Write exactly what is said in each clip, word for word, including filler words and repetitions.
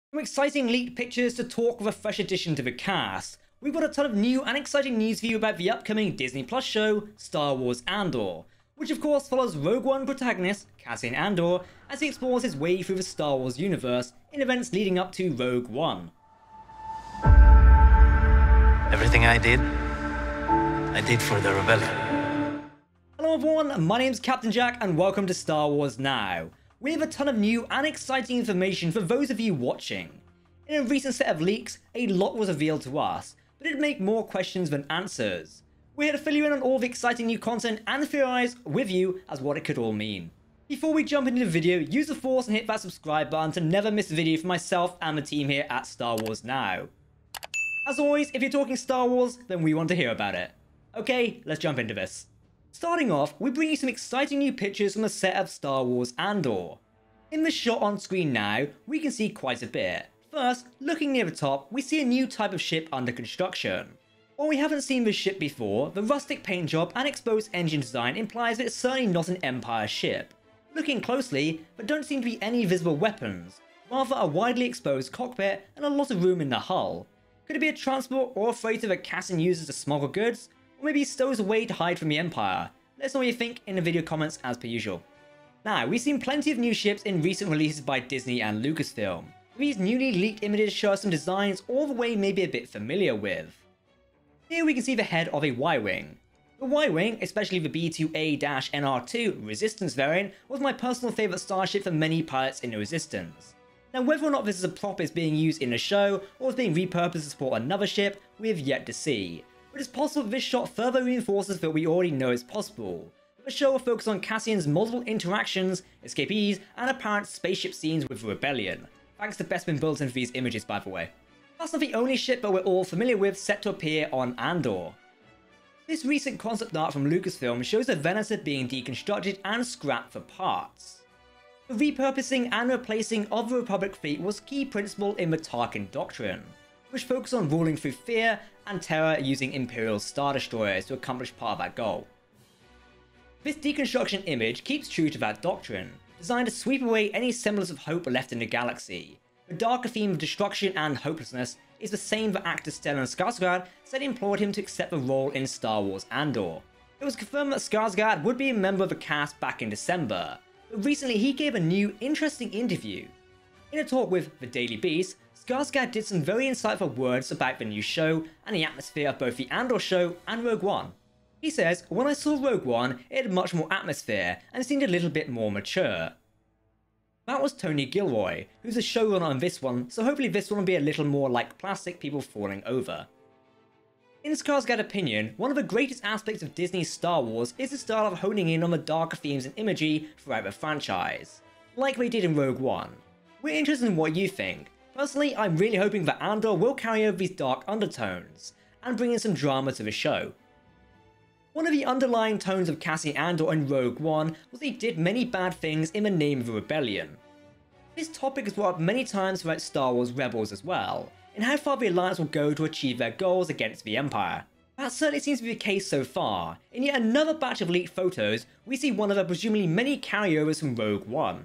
From exciting leaked pictures to talk of a fresh addition to the cast, we've got a ton of new and exciting news for you about the upcoming Disney Plus show, Star Wars Andor, which of course follows Rogue One protagonist Cassian Andor as he explores his way through the Star Wars universe in events leading up to Rogue One. Everything I did, I did for the rebellion. Hello everyone, my name's Captain Jack and welcome to Star Wars Now. We have a ton of new and exciting information for those of you watching. In a recent set of leaks, a lot was revealed to us, but it'd make more questions than answers. We're here to fill you in on all the exciting new content and theorize with you as what it could all mean. Before we jump into the video, use the force and hit that subscribe button to never miss a video from myself and the team here at Star Wars Now. As always, if you're talking Star Wars, then we want to hear about it. Okay, let's jump into this. Starting off, we bring you some exciting new pictures from the set of Star Wars Andor. In the shot on screen now, we can see quite a bit. First, looking near the top, we see a new type of ship under construction. While we haven't seen this ship before, the rustic paint job and exposed engine design implies that it's certainly not an Empire ship. Looking closely, there don't seem to be any visible weapons, rather a widely exposed cockpit and a lot of room in the hull. Could it be a transport or a freighter that Cassian uses to smuggle goods? Or maybe he stows away to hide from the Empire? Let us know what you think in the video comments as per usual. Now, we've seen plenty of new ships in recent releases by Disney and Lucasfilm. These newly leaked images show us some designs all the way may be a bit familiar with. Here we can see the head of a Y-Wing. The Y-Wing, especially the B two A N R two Resistance variant, was my personal favourite starship for many pilots in the Resistance. Now, whether or not this is a prop is being used in the show, or is being repurposed to support another ship, we have yet to see. But it's possible that this shot further reinforces what we already know is possible. The show will focus on Cassian's multiple interactions, escapees, and apparent spaceship scenes with the Rebellion. Thanks to Bespin built into these images, by the way. That's not the only ship that we're all familiar with set to appear on Andor. This recent concept art from Lucasfilm shows the Venator being deconstructed and scrapped for parts. The repurposing and replacing of the Republic fleet was a key principle in the Tarkin Doctrine, which focused on ruling through fear and terror using Imperial Star Destroyers to accomplish part of that goal. This deconstruction image keeps true to that doctrine, designed to sweep away any semblance of hope left in the galaxy. The darker theme of destruction and hopelessness is the same that actor Stellan Skarsgård said implored him to accept the role in Star Wars Andor. It was confirmed that Skarsgård would be a member of the cast back in December, but recently he gave a new, interesting interview. In a talk with The Daily Beast, Skarsgård did some very insightful words about the new show and the atmosphere of both the Andor show and Rogue One. He says, "When I saw Rogue One, it had much more atmosphere and seemed a little bit more mature." That was Tony Gilroy, who's the showrunner on this one, so hopefully this one will be a little more like plastic people falling over. In Skarsgård's opinion, one of the greatest aspects of Disney's Star Wars is the style of honing in on the darker themes and imagery throughout the franchise, like they did in Rogue One. We're interested in what you think. Personally, I'm really hoping that Andor will carry over these dark undertones, and bring in some drama to the show. One of the underlying tones of Cassian Andor in Rogue One was that he did many bad things in the name of the Rebellion. This topic is brought up many times throughout Star Wars Rebels as well, and how far the Alliance will go to achieve their goals against the Empire. That certainly seems to be the case so far. In yet another batch of leaked photos, we see one of the presumably many carryovers from Rogue One.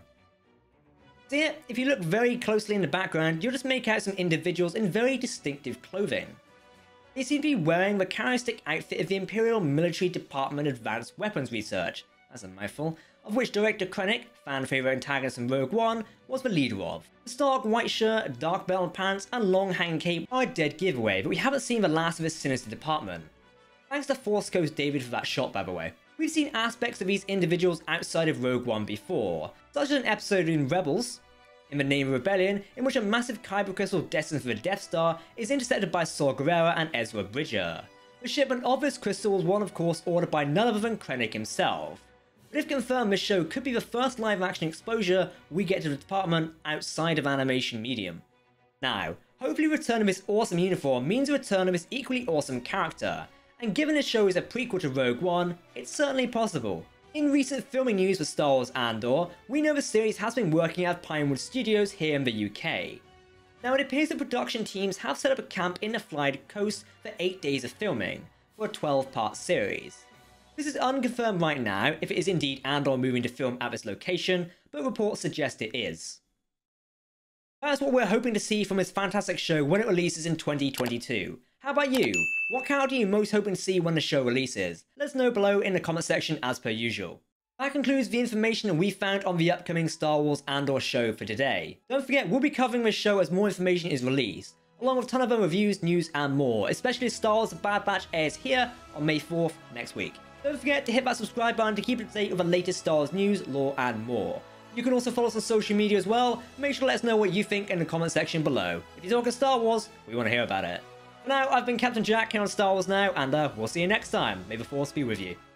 So yeah, if you look very closely in the background, you'll just make out some individuals in very distinctive clothing. They seem to be wearing the characteristic outfit of the Imperial Military Department Advanced Weapons Research, that's a mouthful, of which Director Krennic, fan favourite antagonist in Rogue One, was the leader of. The stark white shirt, dark belt and pants, and long hanging cape are a dead giveaway, but we haven't seen the last of this sinister department. Thanks to Force Ghost David for that shot, by the way. We've seen aspects of these individuals outside of Rogue One before, such as an episode in Rebels, in the name of Rebellion, in which a massive kyber crystal destined for the Death Star is intercepted by Saw Gerrera and Ezra Bridger. The shipment of this crystal was one of course ordered by none other than Krennic himself. But if confirmed, this show could be the first live action exposure we get to the department outside of animation medium. Now, hopefully returning this awesome uniform means a return of this equally awesome character, and given this show is a prequel to Rogue One, it's certainly possible. In recent filming news for Star Wars Andor, we know the series has been working at Pinewood Studios here in the U K. Now it appears the production teams have set up a camp in the Flyde Coast for eight days of filming, for a twelve part series. This is unconfirmed right now if it is indeed Andor moving to film at this location, but reports suggest it is. That's what we're hoping to see from this fantastic show when it releases in twenty twenty-two. How about you? What character are you most hoping to see when the show releases? Let us know below in the comment section as per usual. That concludes the information we found on the upcoming Star Wars Andor show for today. Don't forget, we'll be covering this show as more information is released, along with a ton of other reviews, news and more, especially as Star Wars The Bad Batch airs here on May fourth next week. Don't forget to hit that subscribe button to keep up to date with the latest Star Wars news, lore and more. You can also follow us on social media as well. Make sure to let us know what you think in the comment section below. If you're talking Star Wars, we want to hear about it. For now, I've been Captain Jack here on Star Wars Now, and uh, we'll see you next time. May the Force be with you.